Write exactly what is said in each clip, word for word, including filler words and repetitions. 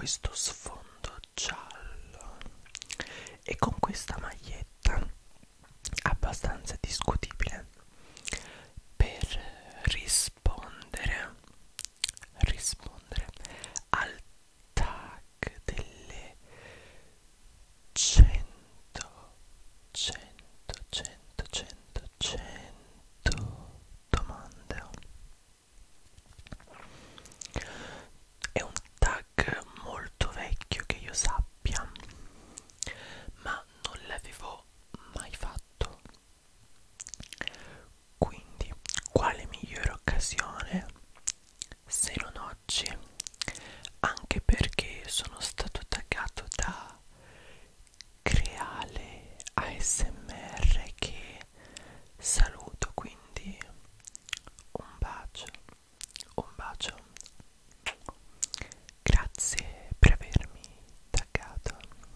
questo sfondo giallo e con questa maglietta abbastanza discutibile per rispondere rispondere al tag delle cento cento cento cento cento domande. È un tag molto vecchio che io sappia, ma non l'avevo mai fatto. Quindi, quale migliore occasione se non oggi? Anche perché sono stato taggato da Creale A S M R, che saluto, quindi un bacio, un bacio. Grazie per avermi taggato.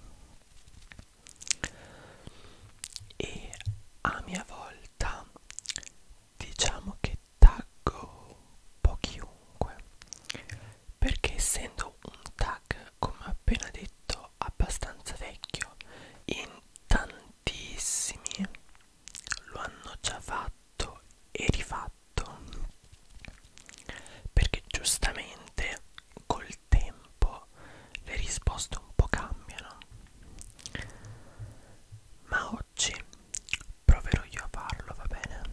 E a mia volta diciamo che taggo un po' chiunque, perché essendo un tag, come ho appena detto, abbastanza vecchio, in tantissimi lo hanno già fatto e rifatto, perché giustamente col tempo le risposte un po' cambiano. Ma oggi proverò io a farlo, va bene?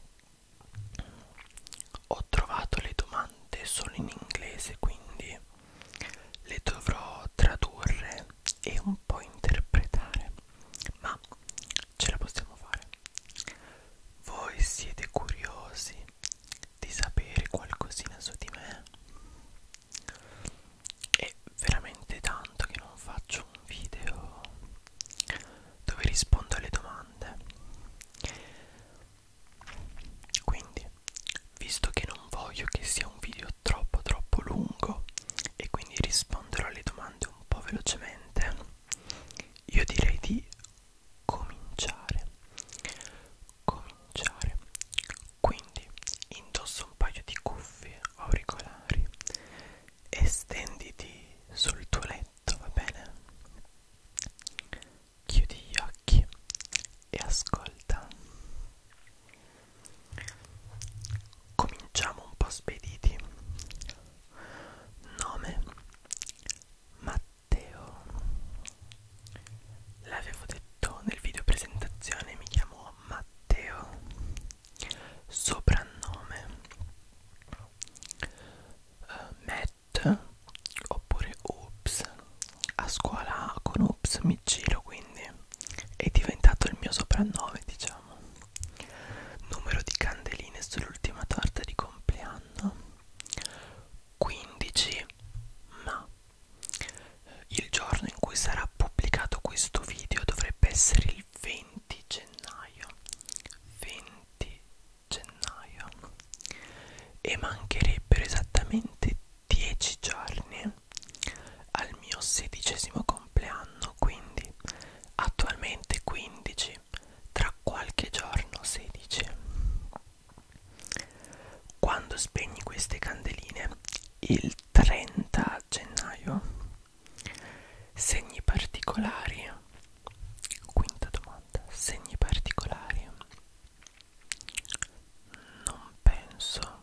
Ho trovato le domande solo in inglese, quindi le dovrò tradurre e un po' interpretare, ma ce la possiamo fare. Voi siete curiosi di sapere qualcosina su di me? È veramente tanto che non faccio un video dove rispondo alle domande. Quindi, visto che non voglio che sia un video troppo troppo lungo e quindi risponderò alle domande un po' velocemente, io direi di cominciare. Cominciare. Quindi indossa un paio di cuffie o auricolari e stenditi sul tuo letto, va bene? Chiudi gli occhi e ascolta. Cominciamo un po' spediti. Nome: Matteo. L'avevo detto nel video presentazione, mi chiamo Matteo. Soprannome: uh, Matt oppure Oops. A scuola con Oops mi giro, quindi è diventato il mio soprannome, diciamo. Numero di candeline sull'ultima torta di compleanno: quindici, ma il giorno in cui sarà pubblicato questo video dovrebbe essere il venti gennaio. venti gennaio. E mancherebbero esattamente dieci giorni al mio sedicesimo compleanno, quindi attualmente quindici, tra qualche giorno sedici. Quando spegni queste candeline? Il trenta gennaio. Segni particolari? Quinta domanda. Segni particolari? Non penso.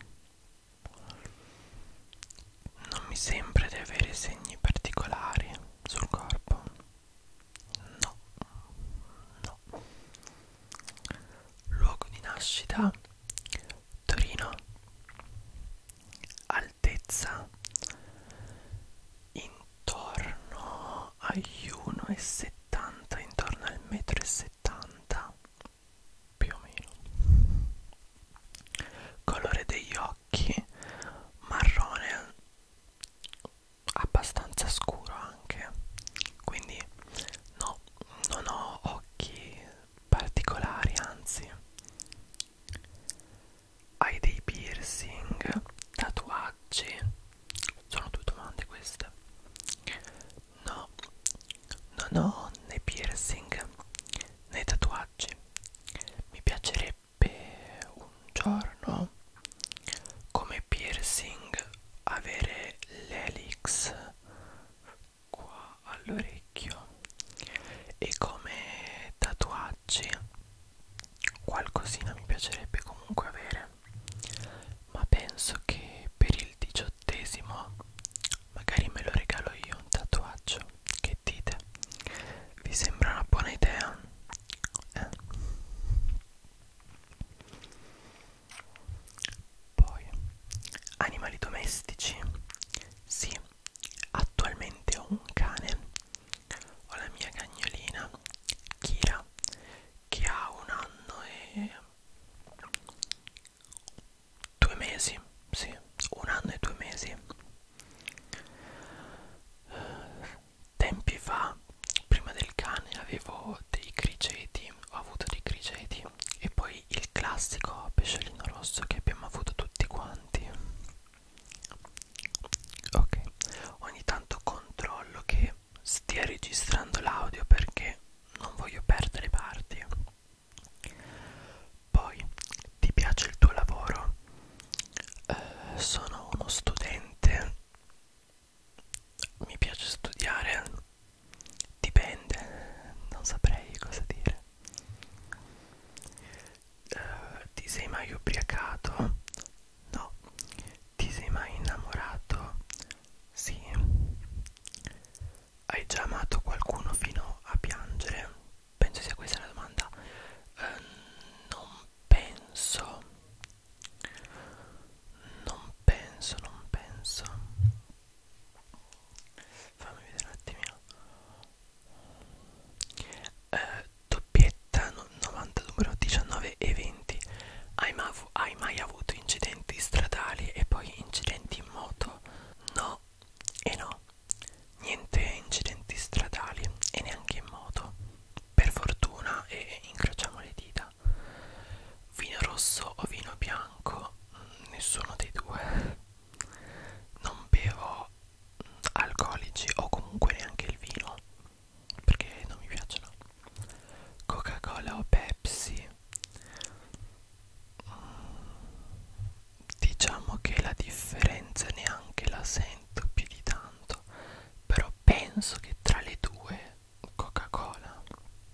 Non mi sembra di avere segni particolari sul corpo. No, no. Luogo di nascita: Torino. Altezza: intorno agli uno e settanta, intorno al metro e settanta più o meno. Colore degli occhi: marrone, abbastanza scuro anche, quindi no, non ho occhi particolari, anzi. Hai dei piercing, tatuaggi? Sono due domande queste. No, non ho né piercing né tatuaggi. Mi piacerebbe un giorno, come piercing, avere l'elix animali domestici. Sì, attualmente ho un cane, ho la mia cagnolina Kira che ha un anno e due mesi, sì, un anno e due mesi. Tempi fa, prima del cane, avevo dei criceti, ho avuto dei criceti e poi il classico pesciolino rosso che abbiamo avuto tutti quanti. Ok, ogni tanto controllo che stia registrando l'audio perché non voglio perdere parti. Poi, ti piace il tuo lavoro? Eh, sono uno studente, mi piace studiare, dipende, non saprei cosa dire. Eh, ti sei mai ubriacato? No. Ti sei mai innamorato? Sì. Hai già amato qualcuno fino a piangere? Penso sia questa la domanda. Eh, non penso. Non penso, non penso. Fammi vedere un attimino. Eh, doppietta no, novanta, numero diciannove e venti. Hai, ma hai mai avuto incidenti stradali e poi incidenti in moto? No e no, niente incidenti stradali e neanche in moto, per fortuna, e incrociamo le dita. Vino rosso o vino bianco? Nessuno dei due. Non bevo alcolici o comunque neanche il vino perché non mi piacciono. Coca-Cola o Pepsi? Diciamo che la differenza neanche la sento più di tanto, però penso che tra le due Coca-Cola.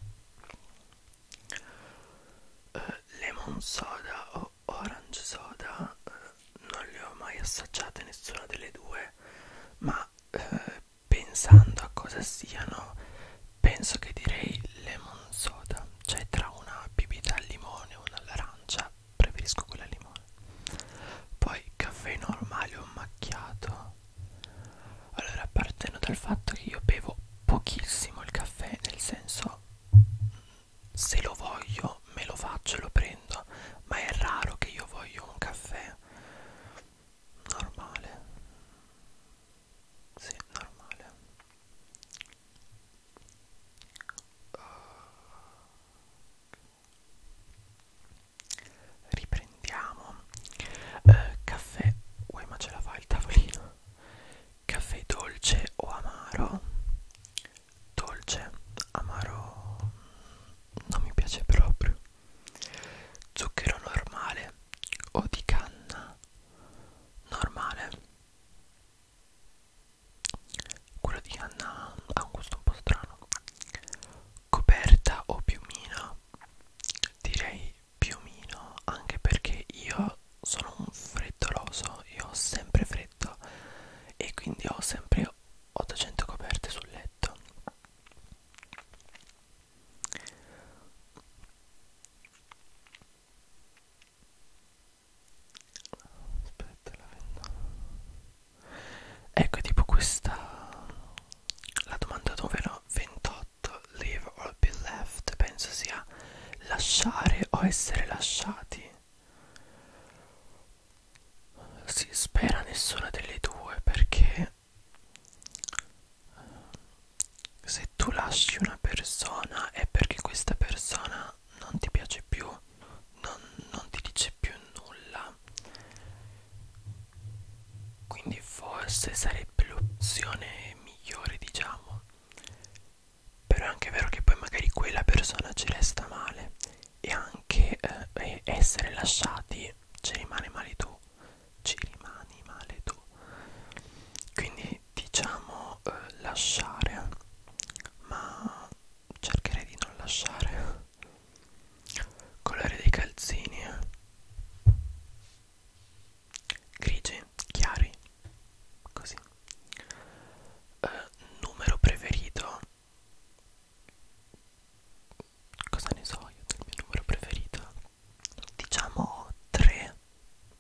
eh, Lemon soda o orange soda? eh, non le ho mai assaggiate nessuna delle due, ma eh, pensando a cosa siano penso che direi lemon soda, cioè tra una bibita al limone o una all'arancia preferisco quella al limone. Poi caffè normale o macchiato? Allora, partendo dal fatto che io bevo pochissimo il caffè, nel senso, se lo voglio me lo faccio e lo prendo, ma è raro che io voglio un caffè normale. Sì, normale. Riprendiamo. Eh, caffè. Uè, ma ce la fa il tavolino? Caffè dolce o amaro? Dolce, amaro non mi piace proprio. Zucchero normale o di canna? Normale. Quello di canna ha un gusto un po' strano. Coperta o piumino? Direi piumino, anche perché io sono un freddoloso, io ho sempre freddo e quindi ho sempre ottocento coperte sul letto. Aspetta, la vendo. Ecco, tipo questa, la domanda numero ventotto, live or be left, penso sia lasciare o essere lasciati. Si spera nessuna delle due, perché se tu lasci una persona è perché questa persona non ti piace più, non, non ti dice più nulla, quindi forse sarebbe l'opzione migliore, diciamo. Però è anche vero che poi magari quella persona ci resta male e anche eh, essere lasciati ci rimane male tu, ci rimani male tu. Quindi diciamo eh, lasciare, ma cercherei di non lasciare. Colore dei calzini? Grigi, chiari, così. Eh, numero preferito? Cosa ne so io del mio numero preferito? Diciamo tre.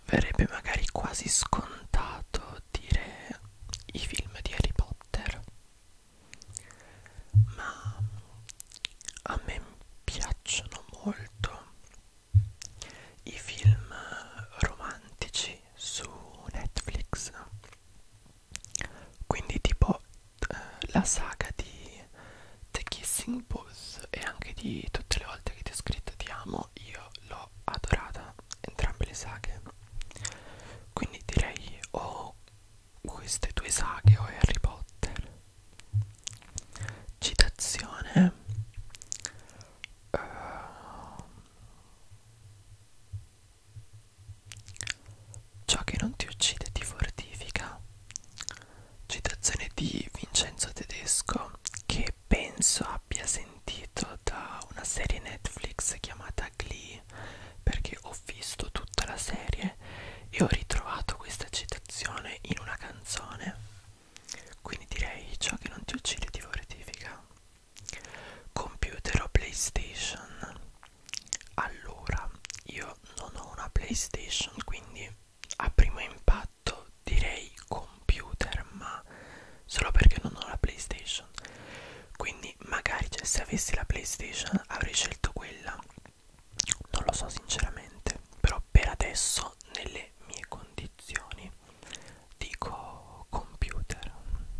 verrebbe magari quasi scontato dire i film di Harry Potter, ma a me piacciono molto i film romantici su Netflix, quindi tipo eh, la saga di The Kissing Booth e anche di Tutte le volte che ti ho scritto ti amo, io l'ho adorata entrambe le saghe, quindi direi o queste due saghe o Harry Potter. Citazione. uh, Ciò che non ti uccide ti fortifica. Citazione di Vincenzo Tedesco, che penso abbia sentito da una serie Netflix chiamata Glee, perché ho visto tutta la serie e ho ritrovato questa citazione in una canzone, quindi direi ciò che non ti uccide ti fortifica. Computer o PlayStation? Allora, io non ho una PlayStation, quindi a primo impatto direi computer, ma solo perché non ho la PlayStation. Quindi magari, cioè, se avessi la PlayStation avrei scelto quella. Non lo so sinceramente, però per adesso nelle mie condizioni dico computer.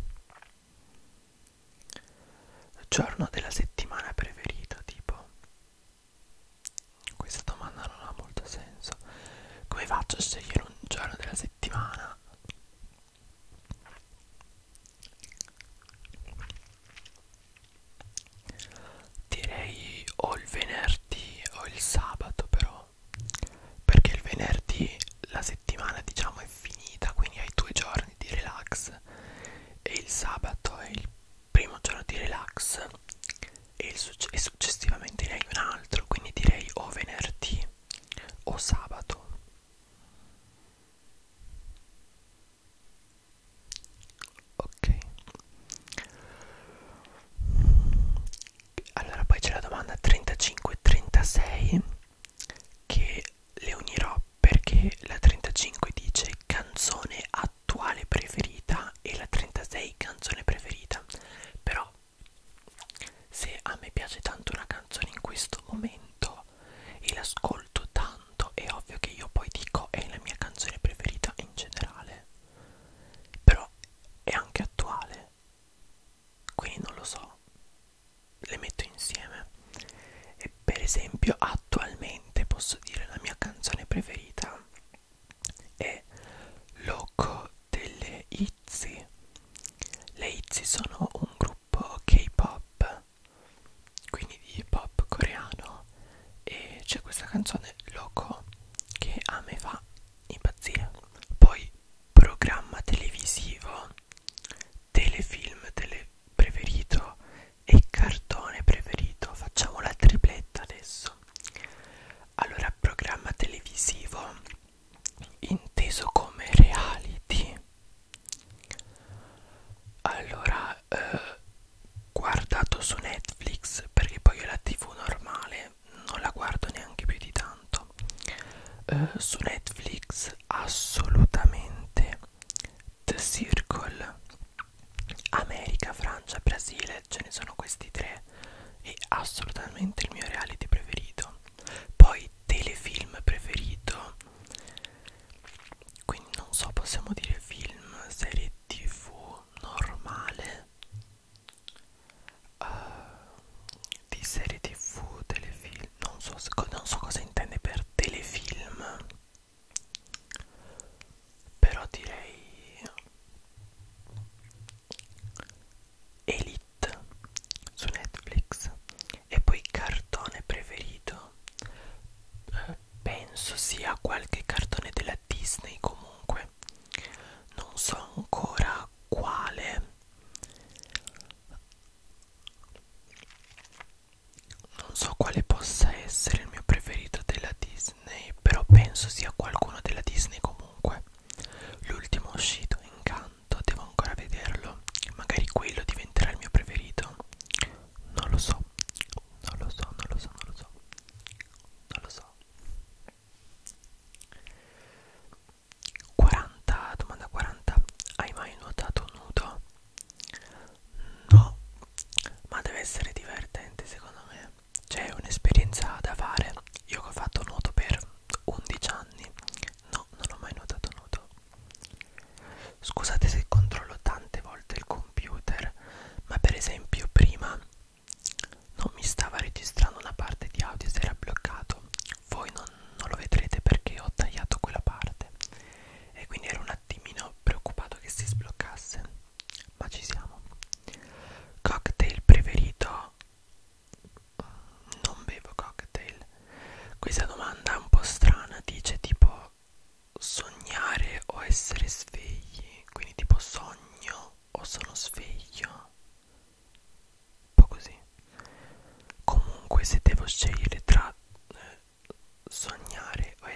Giorno della settimana preferito, tipo. Questa domanda non ha molto senso. Come faccio a scegliere un giorno della settimana? Direi o il venerdì o il sabato, però, perché il venerdì la settimana diciamo è finita, quindi hai due giorni di relax, e il sabato è il primo giorno di relax e, il succe e successivamente ne hai un altro, quindi direi o venerdì o sabato. Ok, allora poi c'è la domanda trentacinque trentasei, che le unirò perché la trentacinque dice canzone attuale preferita e la trentasei canzone preferita, però se a me piace tanto una canzone in questo momento e l'ascolto tanto, è ovvio che io poi dico è la mia canzone preferita in generale, però è anche attuale, quindi non lo so, le metto insieme. E per esempio attualmente posso dire la mia canzone preferita è Loco delle ITZY. Le ITZY sono un gruppo K-pop, quindi di hip hop coreano, e c'è questa canzone Loco che a me fa impazzire. Poi programma televisivo, telefilm tele preferito e cartone preferito. Facciamo la tripletta adesso. Allora, programma televisivo inteso come reality. Allora, eh, guardato su Netflix, perché poi io la tivù normale non la guardo neanche più di tanto. Eh, su Netflix assolutamente The Circle. America, Francia, Brasile, ce ne sono questi tre, è assolutamente il mio reality preferito. Poi telefilm preferito, quindi non so, possiamo dire film, serie tv normale, uh, di serie tv, telefilm, non so, non so cosa intende per telefilm, però direi Elite su Netflix. E poi cartone preferito, eh, penso sia qualche cartone della Disney, comunque non so ancora quale, non so quale possa essere il mio preferito della Disney, però penso sia qualcuno della Disney comunque. L'ultimo uscito, Encanto, devo ancora vederlo, magari quello diventerà il mio preferito, non lo so, non lo so, non lo so, non lo so, non lo so.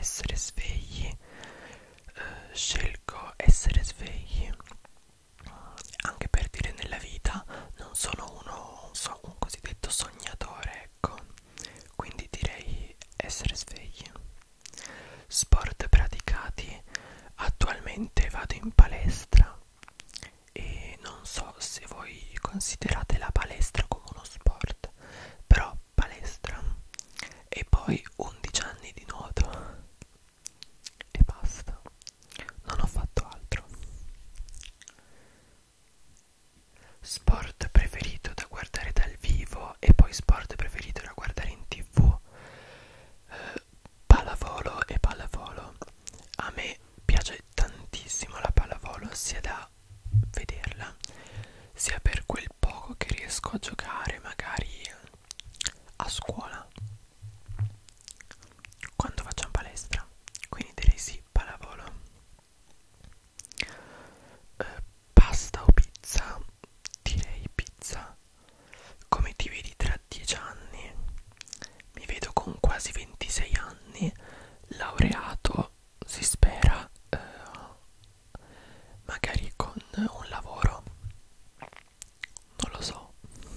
essere svegli, eh, scelgo essere svegli, anche per dire nella vita non sono uno, so, un cosiddetto sognatore, ecco, quindi direi essere svegli. Sport praticati: attualmente vado in palestra e non so se voi considerate la palestra come uno sport, però palestra. E poi undici anni di nuoto e basta, non ho fatto altro. Sport preferito da guardare dal vivo e poi sport preferito da guardare in tv. eh, pallavolo e pallavolo. A me piace tantissimo la pallavolo, sia da vederla sia per quel poco che riesco a giocare magari a scuola quando faccio in palestra, quindi direi sì, pallavolo. eh, pasta o pizza? Direi pizza. Come ti vedi tra dieci anni? Mi vedo con quasi ventisei anni, laureato, si spera, eh, magari con un lavoro, non lo so.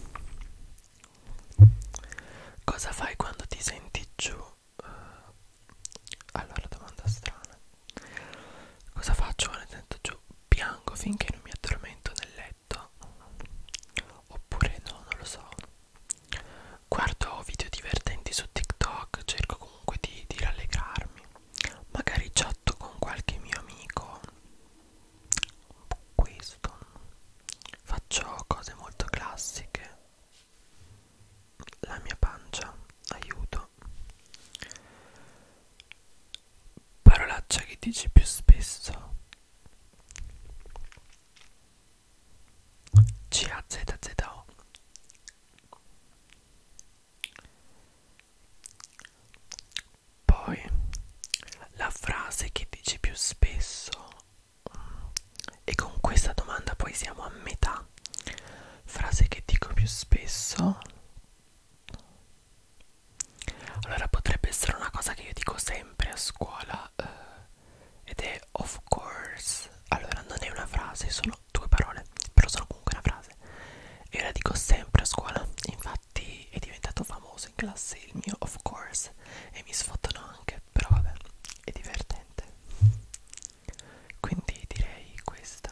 Cosa fai quando ti senti giù? Uh, allora, domanda strana. Cosa faccio quando mi sento giù? Piango finché non mi addormento nel letto? Oppure no, non lo so. Guardo video divertenti su TikTok, cerco comunque di, di rallegrarmi. Magari chatto con qualche mio amico. Un po' questo. Faccio cose molto classiche. La mia pancia, aiuto. Parolaccia che dici più spesso. C A Z Z O. Poi la frase che dici più spesso. E con questa domanda poi siamo a metà. Frase che dico più spesso. Allora potrebbe essere una cosa che io dico sempre a scuola, eh, ed è of course. Allora non è una frase, sono due parole, però sono comunque una frase. E la dico sempre a scuola, infatti è diventato famoso in classe il mio of course e mi sfottano anche, però vabbè, è divertente. Quindi direi questa.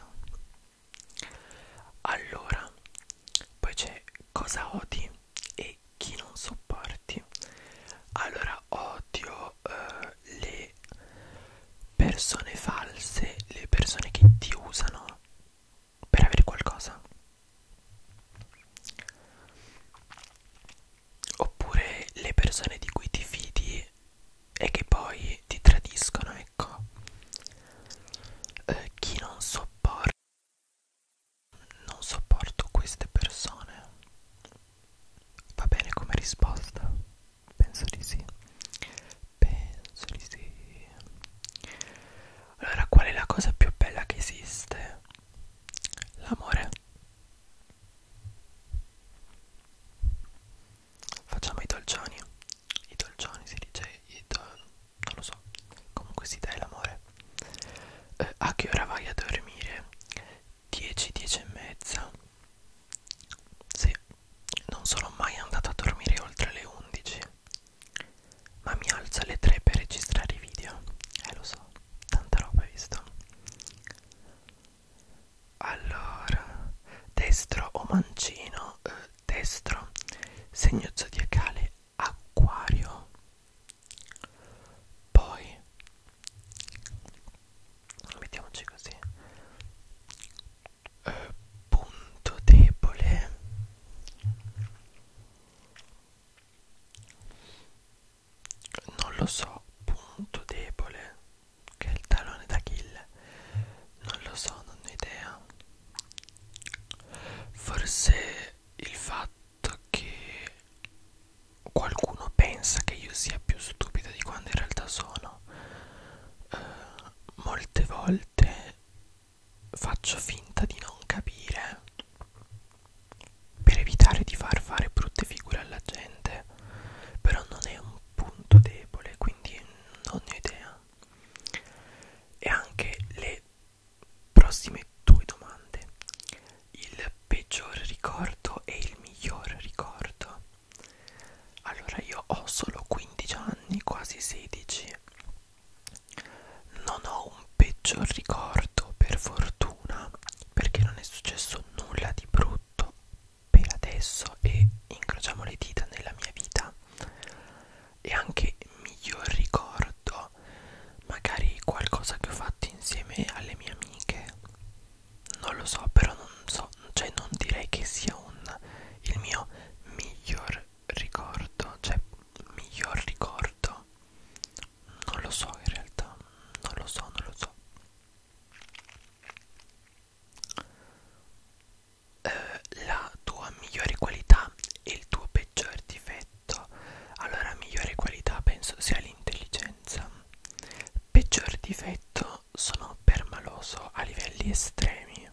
Allora, poi c'è cosa odi e chi non sopporti. Allora, odio eh, le persone false, le persone che ti usano per avere qualcosa, oppure le persone di cui ti fidi e che poi ti tradiscono, ecco. Eh, chi non sopporta, non sopporto queste persone. Va bene come risposta? Penso di sì. Penso di sì. Allora, qual è la cosa più bella che esiste? miglior ricordo, per fortuna, perché non è successo nulla di brutto per adesso e incrociamo le dita nella mia vita, e anche miglior ricordo magari qualcosa che ho fatto insieme alle mie amiche, non lo so, però non so, cioè non direi che sia un il mio miglior ricordo, cioè miglior ricordo, non lo so in realtà, non lo so, non lo so. Eh, la tua migliore qualità e il tuo peggior difetto. Allora, migliore qualità penso sia l'intelligenza, peggior difetto sono permaloso a livelli estremi.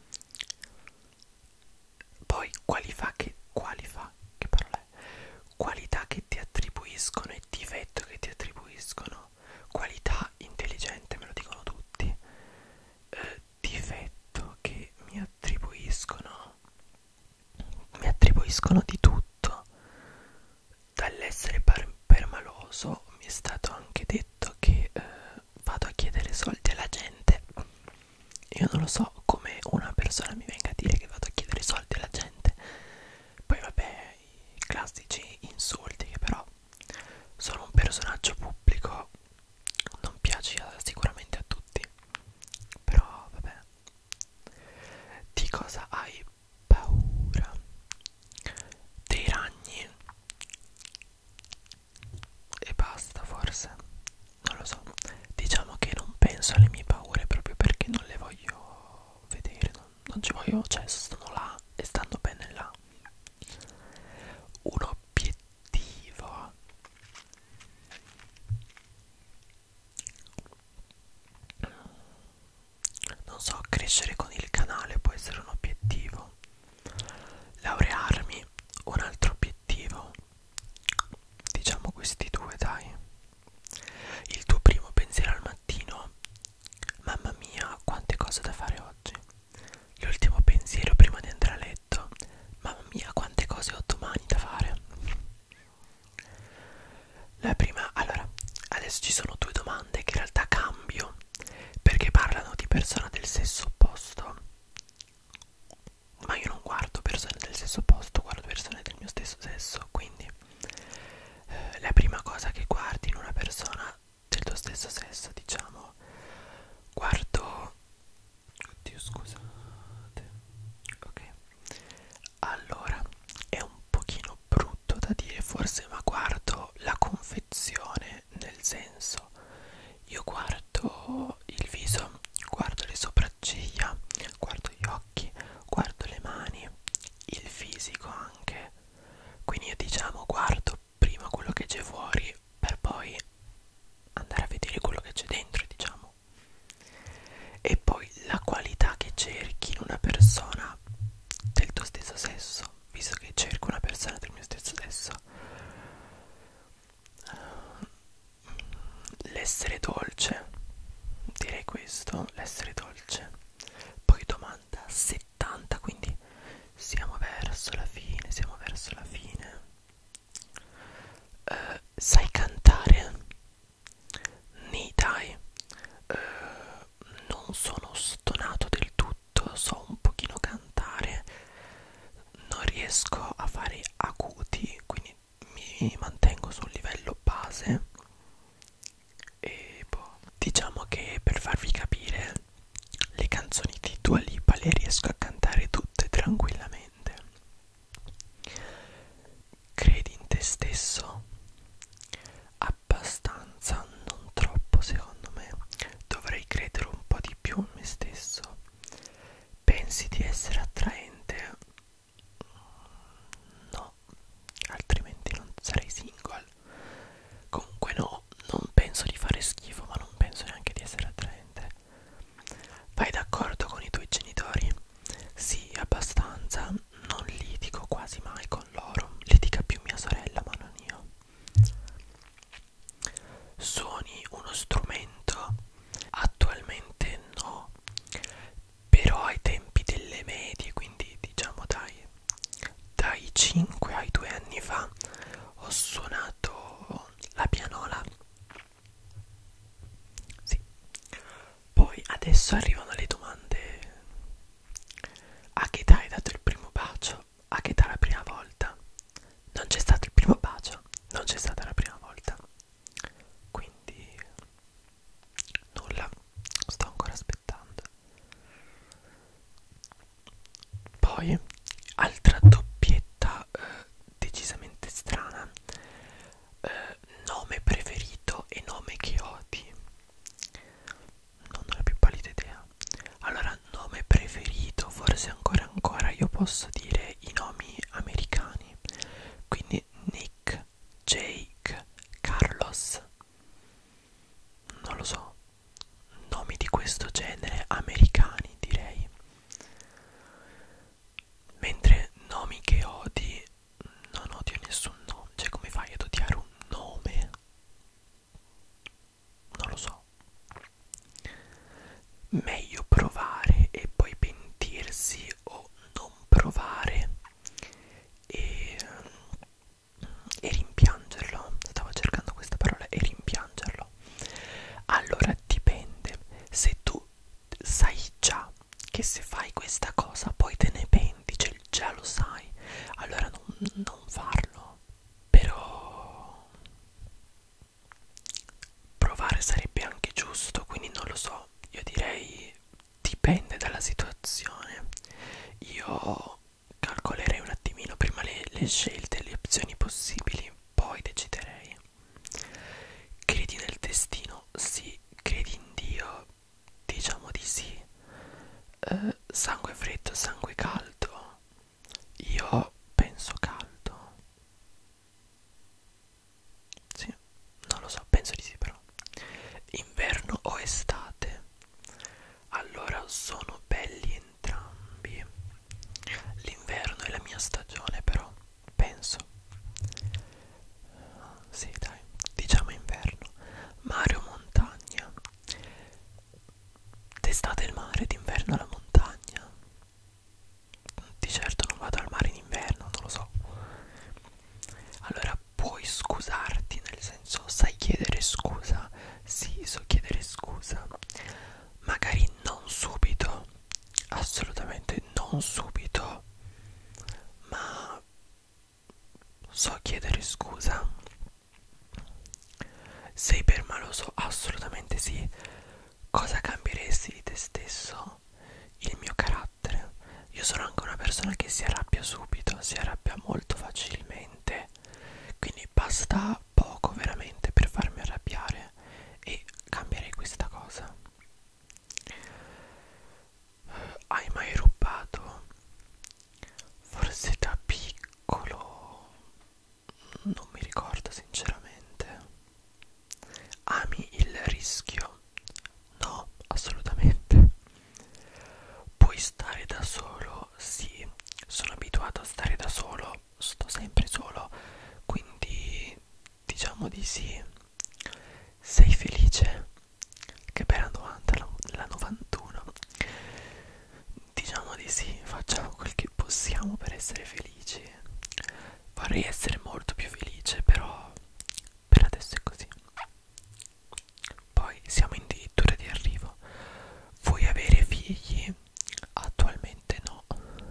Poi quali fa che quali fa che parola è? Qualità che ti attribuiscono e difetto che ti attribuiscono. Qualità intelligente, me lo dicono tutti. Eh, difetto che mi attribuiscono mi attribuiscono di tutto, dall'essere permaloso. Mi è stato anche detto che eh, vado a chiedere soldi alla gente. Io non lo so come una persona mi venga a dire che vado a chiedere soldi alla gente. Poi vabbè, i classici insulti, che però sono un personaggio pubblico, non piace sicuramente a tutti, però vabbè. Di cosa hai paura? Dei ragni e basta, forse, non lo so. Diciamo che non penso alle mie paure proprio perché non le voglio vedere, non, non ci voglio, cioè sono là e stanno bene là. Un obiettivo. Non so, crescere con il canale può essere un obiettivo. Laurearmi, un altro obiettivo. Diciamo questi due, dai. Il tuo primo pensiero al mattino: mamma mia, quante cose da fare oggi. L'ultimo pensiero prima di andare a letto: mamma mia, quante cose ho domani da fare. La prima, allora, adesso ci sono due domande che in realtà cambio perché parlano di persone del sesso opposto, ma io non guardo persone del sesso opposto, guardo persone del mio stesso sesso, quindi eh, la prima cosa che guardi in una persona del tuo stesso sesso, diciamo, guardo, oddio scusate, ok, allora è un pochino brutto da dire forse, ma guardo la confezione, nel senso, io guardo il viso, guardo le sopracciglia, guardo gli occhi, guardo le mani, il fisico anche, quindi io diciamo guardo prima quello che c'è fuori per poi andare a vedere quello che c'è dentro, diciamo. E poi la qualità che cerchi in una persona del tuo stesso sesso, visto che cerco una persona del mio stesso sesso, l'essere dolce, direi questo, l'essere dolce. Poi domanda settanta, quindi siamo verso la fine, siamo verso la fine. Uh, sai cantare? Nì, dai, uh, non sono stonato del tutto, so un pochino cantare, non riesco a fare acuti, quindi mi mantengo sul livello base. E boh, diciamo che per farvi capire, le canzoni di Dua Lipa le riesco a cantare tutte tranquillamente. Credi in te stesso? Adesso arrivano le domande. A che età hai dato il primo bacio? A che età la prima volta? Non c'è stato il primo bacio, non c'è stata la prima volta. Quindi nulla, sto ancora aspettando. Poi, altra doppietta eh, decisamente strana. Eh, nome preferito e nome che odi. Non ho la più pallida idea. Allora, nome preferito, forse ancora ancora io posso dire i nomi americani. Quindi Nick, Jake, Carlos. Non lo so. Nomi di questo genere americani, direi. Mentre nomi che odi, non odio nessun nome. Cioè, come fai ad odiare un nome? Non lo so. Meglio provare e poi pentirsi o non provare e, e rimpiangerlo. Stavo cercando questa parola, e rimpiangerlo. Allora dipende. Se tu sai già che se fai questa cosa poi te ne penti, cioè già lo sai, allora non, non farlo. Però provare sarebbe anche giusto, quindi non lo so, io direi dipende dalla situazione. Io calcolerei un attimino prima le, le scelte, le opzioni possibili, poi deciderei. Credi nel destino? Sì. Credi in Dio? Diciamo di sì. Eh, sangue freddo, sangue caldo? Io penso caldo. Sì, non lo so, penso di sì però. Inverno o estate? Allora sono belli entrambi. L'inverno è la mia stagione però, penso. Sì, dai, diciamo inverno. Mare o montagna? D'estate il mare, d'inverno la montagna. Di certo non vado al mare in inverno, non lo so. Allora puoi scusarti, nel senso, sai chiedere scusa? Sì, so chiedere scusa. Magari non subito, assolutamente non subito, ma so chiedere scusa. Sei permaloso? Assolutamente sì. Cosa cambieresti di te stesso? Il mio carattere. Io sono anche una persona che si arrabbia subito, si arrabbia molto facilmente, quindi basta poco veramente per farmi arrabbiare e cambierei questa cosa. Hai mai rubato? Forse da piccolo, non mi ricordo sinceramente. Ami il rischio? No, assolutamente. Puoi stare da solo? Sì, sono abituato a stare da solo, sto sempre solo, quindi diciamo di sì. Sei felice? Che bella domanda, la, la novantuno. Diciamo di sì, facciamo quel che possiamo per essere felici. Vorrei essere molto più felice, però per adesso è così. Poi siamo addirittura di arrivo. Vuoi avere figli? Attualmente no.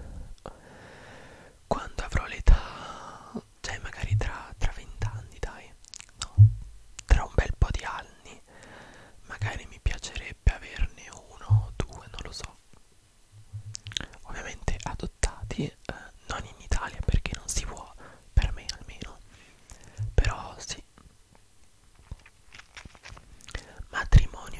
Quando avrò l'età, cioè magari tra tra vent'anni, dai, no, tra un bel po' di anni, magari mi piacerebbe averne uno o due, non lo so. Ovviamente adottati, eh, non in Italia perché non si può, per me almeno. Però sì. Matrimonio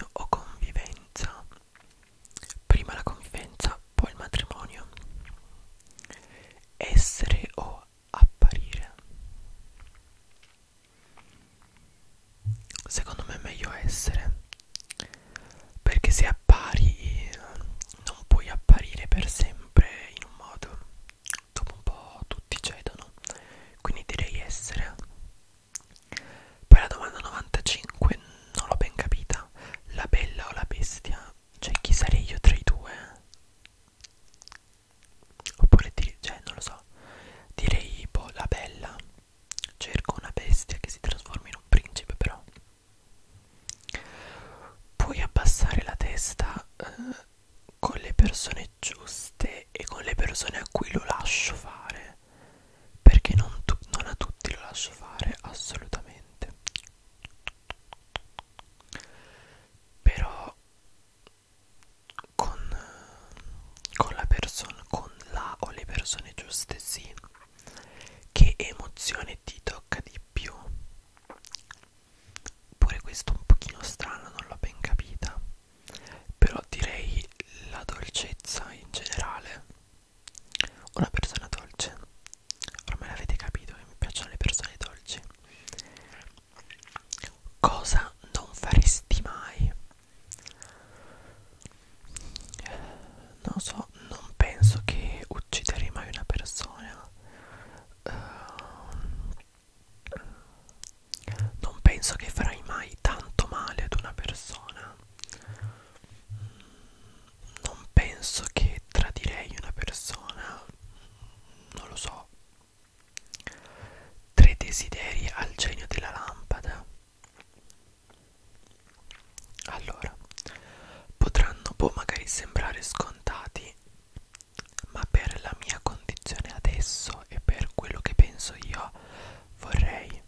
Allora, potranno boh, magari sembrare scontati, ma per la mia condizione adesso e per quello che penso io vorrei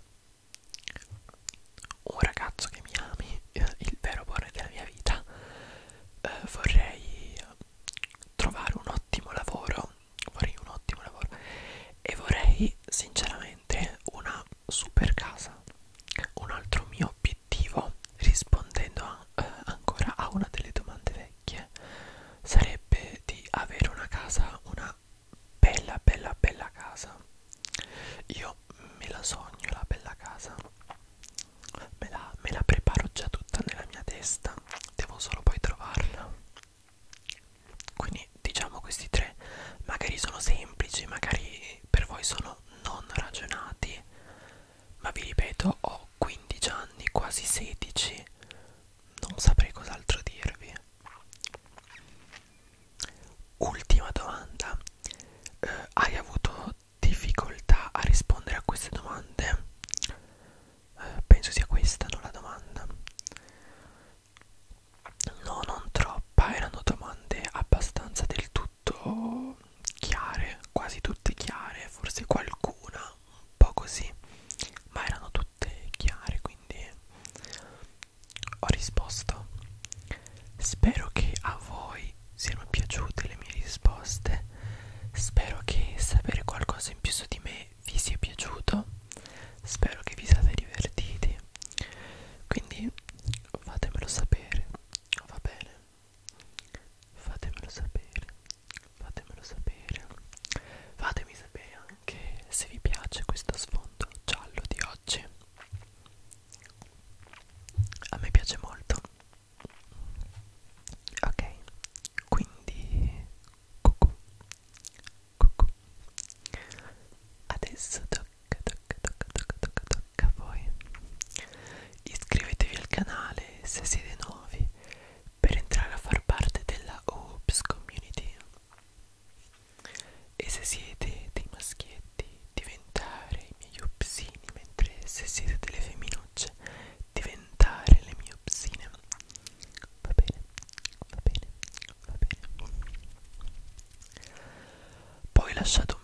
un ragazzo che mi ami, eh, il vero amore della mia vita, eh, vorrei trovare un ottimo lavoro, vorrei un ottimo lavoro e vorrei sinceramente una super casa. Un altro mio obiettivo, rispondendo a, eh, ancora a una delle domande vecchie, sarebbe di avere una casa, una bella bella bella casa. Io me la sogno la bella casa, me la, me la preparo già tutta nella mia testa, devo solo poi trovarla. Quindi diciamo questi tre magari sono semplici, magari per voi sono non ragionati, ma vi ripeto, ho quindici anni, quasi sedici, non saprei cos'altro dirvi. Ultima domanda, eh, hai avuto difficoltà a rispondere a queste domande? Eh, penso sia questa, no, la domanda. No, non troppa, erano domande abbastanza del tutto chiare, quasi tutte chiare, forse qualcuna un po' così, ma erano tutte chiare, quindi ho risposto. Spero che a voi siano piaciute le mie risposte, spero che sapere qualcosa in più su di me vi sia piaciuto, spero che vi siate divertiti, quindi fatemelo sapere, va bene? Fatemelo sapere, fatemelo sapere, fatemi sapere anche se vi piace questo sfondo giallo di oggi. A me piace molto. Ok, quindi cucù, cucù. Adesso tocca, tocca, tocca, tocca, tocca, tocca a voi. Iscrivetevi al canale se siete nuovi per entrare a far parte della Oops Community. E se siete dei maschietti, diventare i miei upsini, mentre se siete delle femminucce, diventare le mie upsine. Va bene, va bene, va bene. Poi lasciate